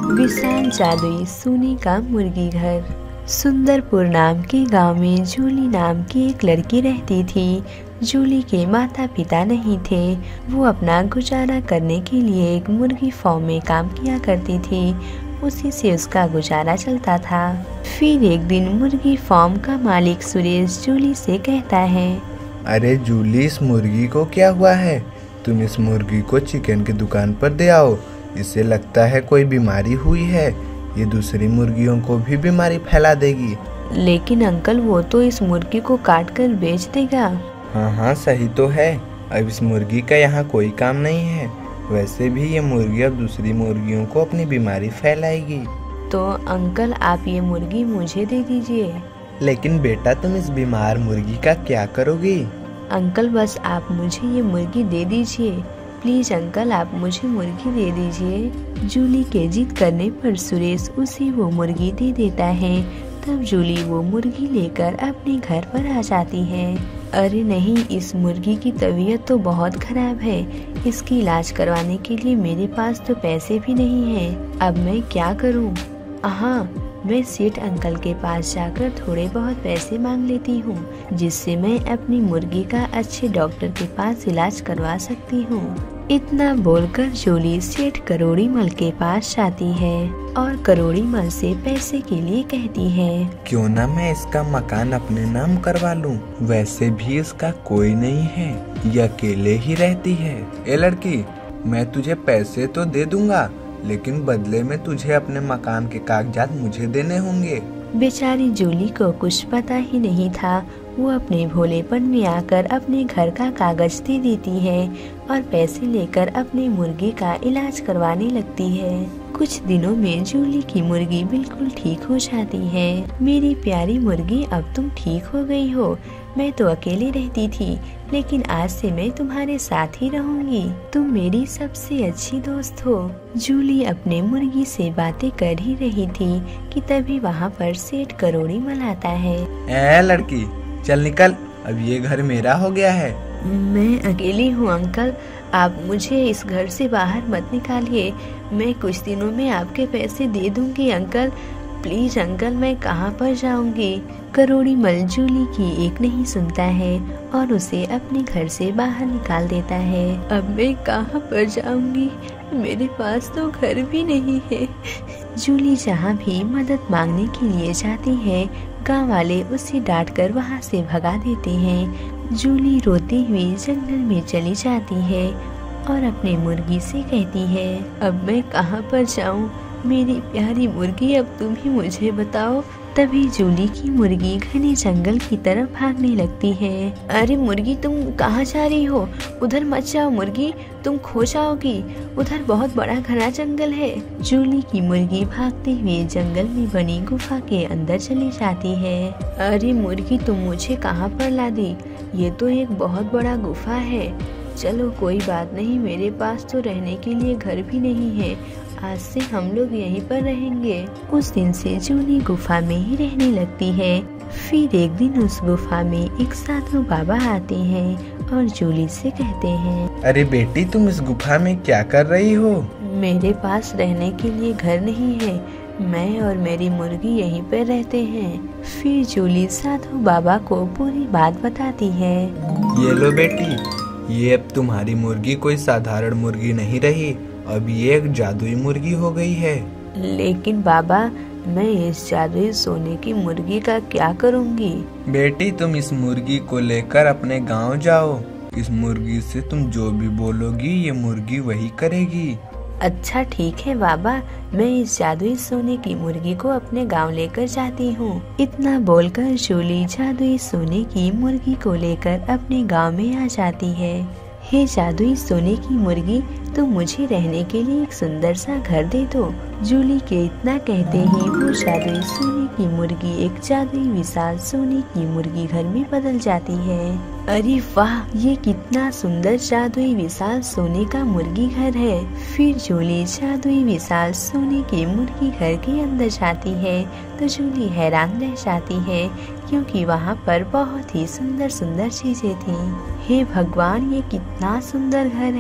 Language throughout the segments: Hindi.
विशाल जादुई सोने का मुर्गी घर। सुंदरपुर नाम के गांव में जूली नाम की एक लड़की रहती थी। जूली के माता पिता नहीं थे। वो अपना गुजारा करने के लिए एक मुर्गी फार्म में काम किया करती थी। उसी से उसका गुजारा चलता था। फिर एक दिन मुर्गी फार्म का मालिक सुरेश जूली से कहता है, अरे जूली, इस मुर्गी को क्या हुआ है? तुम इस मुर्गी को चिकन की दुकान पर दे आओ। इससे लगता है कोई बीमारी हुई है। ये दूसरी मुर्गियों को भी बीमारी फैला देगी। लेकिन अंकल, वो तो इस मुर्गी को काट कर बेच देगा। हाँ, सही तो है। अब इस मुर्गी का यहाँ कोई काम नहीं है। वैसे भी ये मुर्गी अब दूसरी मुर्गियों को अपनी बीमारी फैलाएगी। तो अंकल, आप ये मुर्गी मुझे दे दीजिए। लेकिन बेटा, तुम इस बीमार मुर्गी का क्या करोगी? अंकल, बस आप मुझे ये मुर्गी दे दीजिए। प्लीज अंकल, आप मुझे मुर्गी दे दीजिए। जूली के जिद करने पर सुरेश उसे वो मुर्गी दे देता है। तब जूली वो मुर्गी लेकर अपने घर पर आ जाती है। अरे नहीं, इस मुर्गी की तबीयत तो बहुत खराब है। इसकी इलाज करवाने के लिए मेरे पास तो पैसे भी नहीं है। अब मैं क्या करूं? हाँ, मैं सेठ अंकल के पास जाकर थोड़े बहुत पैसे मांग लेती हूँ, जिससे मैं अपनी मुर्गी का अच्छे डॉक्टर के पास इलाज करवा सकती हूँ। इतना बोलकर जूली सेठ करोड़ीमल के पास जाती है और करोड़ीमल से पैसे के लिए कहती है, क्यों ना मैं इसका मकान अपने नाम करवा लूं? वैसे भी इसका कोई नहीं है, ये अकेले ही रहती है। ए लड़की, मैं तुझे पैसे तो दे दूंगा, लेकिन बदले में तुझे अपने मकान के कागजात मुझे देने होंगे। बेचारी जूली को कुछ पता ही नहीं था। वो अपने भोलेपन में आकर अपने घर का कागज दे देती है और पैसे लेकर अपने मुर्गी का इलाज करवाने लगती है। कुछ दिनों में जूली की मुर्गी बिल्कुल ठीक हो जाती है। मेरी प्यारी मुर्गी, अब तुम ठीक हो गई हो। मैं तो अकेली रहती थी, लेकिन आज से मैं तुम्हारे साथ ही रहूंगी। तुम मेरी सबसे अच्छी दोस्त हो। जूली अपने मुर्गी से बातें कर ही रही थी कि तभी वहाँ पर सेठ करोड़ीमल आता है। ए लड़की, चल निकल, अब ये घर मेरा हो गया है। मैं अकेली हूँ अंकल, आप मुझे इस घर से बाहर मत निकालिए। मैं कुछ दिनों में आपके पैसे दे दूंगी अंकल। प्लीज अंकल, मैं कहाँ पर जाऊंगी? करोड़ीमल जूली की एक नहीं सुनता है और उसे अपने घर से बाहर निकाल देता है। अब मैं कहाँ पर जाऊंगी? मेरे पास तो घर भी नहीं है। जूली जहाँ भी मदद मांगने के लिए जाती है, गांव वाले उसे डांटकर वहाँ से भगा देते हैं। जूली रोती हुई जंगल में चली जाती है और अपने मुर्गी से कहती है, अब मैं कहाँ पर जाऊँ? मेरी प्यारी मुर्गी, अब तुम ही मुझे बताओ। तभी जूली की मुर्गी घने जंगल की तरफ भागने लगती है। अरे मुर्गी, तुम कहाँ जा रही हो? उधर मत जाओ मुर्गी, तुम खो जाओगी। उधर बहुत बड़ा घना जंगल है। जूली की मुर्गी भागते हुए जंगल में बनी गुफा के अंदर चली जाती है। अरे मुर्गी, तुम मुझे कहाँ पर ला दी? ये तो एक बहुत बड़ा गुफा है। चलो कोई बात नहीं, मेरे पास तो रहने के लिए घर भी नहीं है। आज से हम लोग यहीं पर रहेंगे। उस दिन से जूली गुफा में ही रहने लगती है। फिर एक दिन उस गुफा में एक साधु बाबा आते हैं और जूली से कहते हैं, अरे बेटी, तुम इस गुफा में क्या कर रही हो? मेरे पास रहने के लिए घर नहीं है। मैं और मेरी मुर्गी यहीं पर रहते हैं। फिर जूली साधु बाबा को पूरी बात बताती है। ये लो बेटी, ये अब तुम्हारी मुर्गी कोई साधारण मुर्गी नहीं रही, अब ये एक जादुई मुर्गी हो गई है। लेकिन बाबा, मैं इस जादुई सोने की मुर्गी का क्या करूंगी? बेटी, तुम इस मुर्गी को लेकर अपने गांव जाओ। इस मुर्गी से तुम जो भी बोलोगी, ये मुर्गी वही करेगी। अच्छा ठीक है बाबा, मैं इस जादुई सोने की मुर्गी को अपने गांव लेकर जाती हूँ। इतना बोलकर जूली जादुई सोने की मुर्गी को लेकर अपने गांव में आ जाती है। हे जादुई सोने की मुर्गी, तुम मुझे रहने के लिए एक सुंदर सा घर दे दो। जूली के इतना कहते ही वो जादुई सोने की मुर्गी एक जादुई विशाल सोने की मुर्गी घर में बदल जाती है। अरे वाह, ये कितना सुंदर जादुई विशाल सोने का मुर्गी घर है। फिर जूली जादुई विशाल सोने के मुर्गी घर के अंदर जाती है तो जूली हैरान रह जाती है, क्योंकि वहाँ पर बहुत ही सुंदर सुंदर चीजें थी। हे भगवान, ये कितना सुंदर घर है।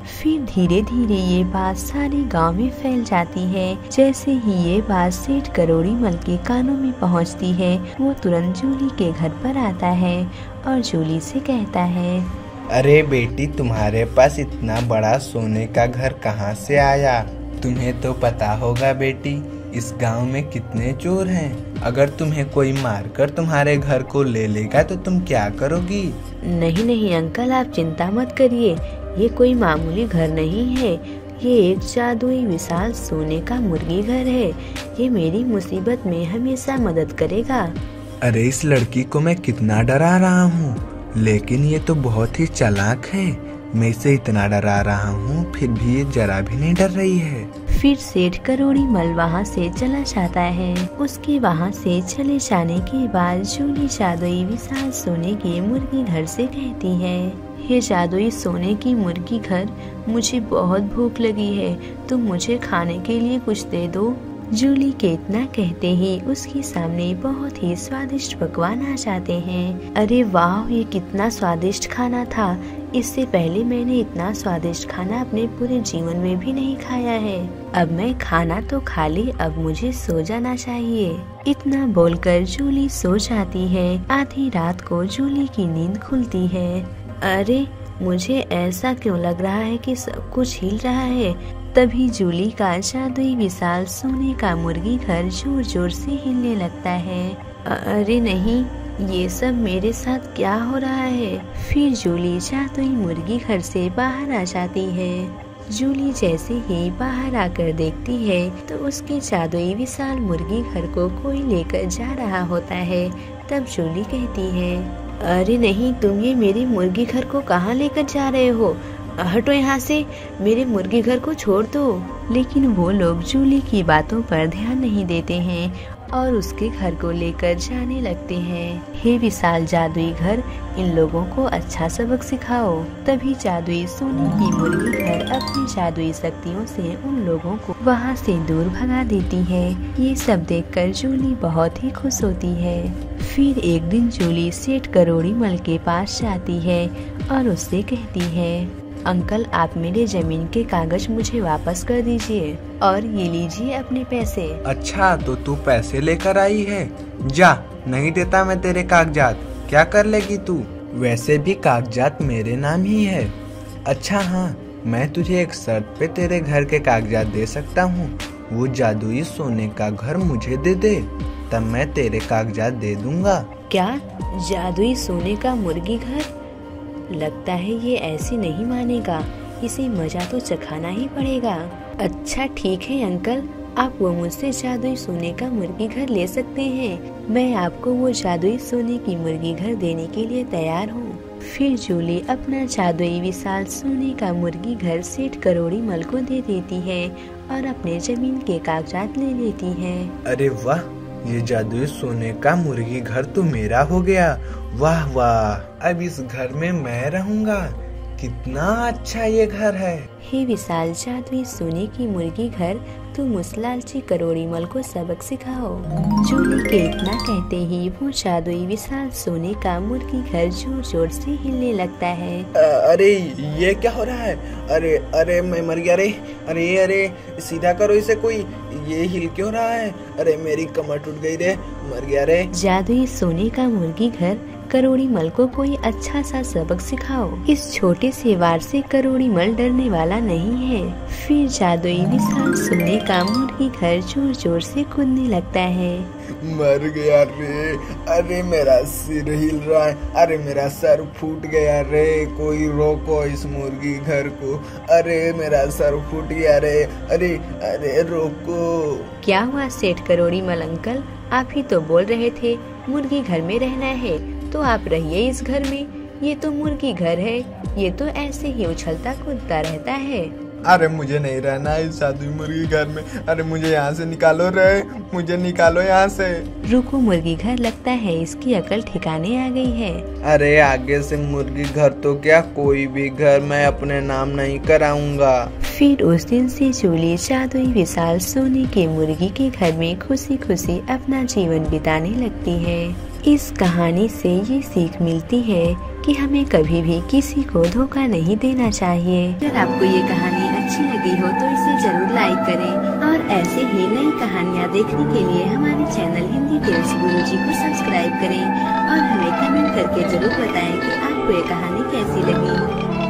फिर धीरे धीरे ये बात सारे गांव में फैल जाती है। जैसे ही ये बात सेठ करोड़ी मल के कानों में पहुंचती है, वो तुरंत जूली के घर पर आता है और जूली से कहता है, अरे बेटी, तुम्हारे पास इतना बड़ा सोने का घर कहाँ से आया? तुम्हें तो पता होगा बेटी, इस गांव में कितने चोर हैं। अगर तुम्हें कोई मारकर तुम्हारे घर को ले लेगा तो तुम क्या करोगी? नहीं नहीं अंकल, आप चिंता मत करिए, ये कोई मामूली घर नहीं है, ये एक जादुई विशाल सोने का मुर्गी घर है। ये मेरी मुसीबत में हमेशा मदद करेगा। अरे इस लड़की को मैं कितना डरा रहा हूँ, लेकिन ये तो बहुत ही चालाक है। मैं इसे इतना डरा रहा हूँ, फिर भी ये जरा भी नहीं डर रही है। फिर सेठ करोड़ी मल वहाँ से चला जाता है। उसके वहाँ से चले जाने के बाद जूली जादुई विशाल सोने के मुर्गी घर से कहती है, ये जादुई सोने की मुर्गी घर, मुझे बहुत भूख लगी है, तुम मुझे खाने के लिए कुछ दे दो। जूली के इतना कहते ही उसके सामने बहुत ही स्वादिष्ट पकवान आ जाते हैं। अरे वाह, ये कितना स्वादिष्ट खाना था। इससे पहले मैंने इतना स्वादिष्ट खाना अपने पूरे जीवन में भी नहीं खाया है। अब मैं खाना तो खा ली, अब मुझे सो जाना चाहिए। इतना बोलकर जूली सो जाती है। आधी रात को जूली की नींद खुलती है। अरे मुझे ऐसा क्यों लग रहा है कि सब कुछ हिल रहा है। तभी जूली का जादुई विशाल सोने का मुर्गी घर जोर जोर से हिलने लगता है। अरे नहीं, ये सब मेरे साथ क्या हो रहा है। फिर जूली जादुई मुर्गी घर से बाहर आ जाती है। जूली जैसे ही बाहर आकर देखती है तो उसके जादुई विशाल मुर्गी घर को कोई लेकर जा रहा होता है। तब जूली कहती है, अरे नहीं, तुम ये मेरे मुर्गी घर को कहाँ लेकर जा रहे हो? हटो यहाँ से, मेरे मुर्गी घर को छोड़ दो। लेकिन वो लोग जूली की बातों पर ध्यान नहीं देते हैं और उसके घर को लेकर जाने लगते हैं। हे विशाल जादुई घर, इन लोगों को अच्छा सबक सिखाओ। तभी जादुई सोने की मुर्गी घर अपनी जादुई शक्तियों से उन लोगों को वहाँ से दूर भगा देती है। ये सब देखकर जूली बहुत ही खुश होती है। फिर एक दिन जूली सेठ करोड़ी मल के पास जाती है और उससे कहती है, अंकल, आप मेरे जमीन के कागज मुझे वापस कर दीजिए और ये लीजिए अपने पैसे। अच्छा, तो तू पैसे लेकर आई है? जा, नहीं देता मैं तेरे कागजात। क्या कर लेगी तू? वैसे भी कागजात मेरे नाम ही है। अच्छा हाँ, मैं तुझे एक शर्त पे तेरे घर के कागजात दे सकता हूँ। वो जादुई सोने का घर मुझे दे दे, तब मैं तेरे कागजात दे दूंगा। क्या? जादुई सोने का मुर्गी घर? लगता है ये ऐसे नहीं मानेगा, इसे मजा तो चखाना ही पड़ेगा। अच्छा ठीक है अंकल, आप वो मुझसे जादुई सोने का मुर्गी घर ले सकते हैं। मैं आपको वो जादुई सोने की मुर्गी घर देने के लिए तैयार हूँ। फिर जूली अपना जादुई विशाल सोने का मुर्गी घर सेठ करोड़ी मल को दे देती है और अपने जमीन के कागजात ले लेती है। अरे वाह, ये जादुई सोने का मुर्गी घर तो मेरा हो गया। वाह वाह, अब इस घर में मैं रहूंगा। कितना अच्छा ये घर है। हे विशाल जादुई सोने की मुर्गी घर, तुम उस लालची करोड़ी मल को सबक सिखाओ। जूली के इतना कहते ही वो जादुई विशाल सोने का मुर्गी घर जोर जोर से हिलने लगता है। अरे ये क्या हो रहा है? अरे अरे मैं मर गया रे। अरे अरे सीधा करो इसे कोई, ये हिल क्यों रहा है? अरे मेरी कमर टूट गई रे, मर गया रे। जादुई सोने का मुर्गी घर, करोड़ी मल को कोई अच्छा सा सबक सिखाओ। इस छोटे से वार से करोड़ी मल डरने वाला नहीं है। फिर जादुई विशाल सोने का मुर्गी घर जोर जोर से कूदने लगता है। मर गया रे। अरे मेरा सिर हिल रहा है। अरे मेरा सर फूट गया रे, कोई रोको इस मुर्गी घर को। अरे मेरा सर फूट गया रे। अरे अरे रोको। क्या हुआ सेठ करोड़ी मल अंकल, आप ही तो बोल रहे थे मुर्गी घर में रहना है, तो आप रहिए इस घर में। ये तो मुर्गी घर है, ये तो ऐसे ही उछलता कूदता रहता है। अरे मुझे नहीं रहना है इस जादुई मुर्गी घर में। अरे मुझे यहाँ से निकालो रे, मुझे निकालो यहाँ से। रुको मुर्गी घर, लगता है इसकी अकल ठिकाने आ गई है। अरे आगे से मुर्गी घर तो क्या, कोई भी घर मैं अपने नाम नहीं कराऊंगा। फिर उस दिन से जूली जादुई विशाल सोने के मुर्गी के घर में खुशी खुशी अपना जीवन बिताने लगती है। इस कहानी से ये सीख मिलती है कि हमें कभी भी किसी को धोखा नहीं देना चाहिए। अगर आपको ये कहानी अच्छी लगी हो तो इसे जरूर लाइक करें और ऐसे ही नई कहानियाँ देखने के लिए हमारे चैनल हिंदी टेल्स गुरुजी को सब्सक्राइब करें और हमें कमेंट करके जरूर बताएं कि आपको ये कहानी कैसी लगी।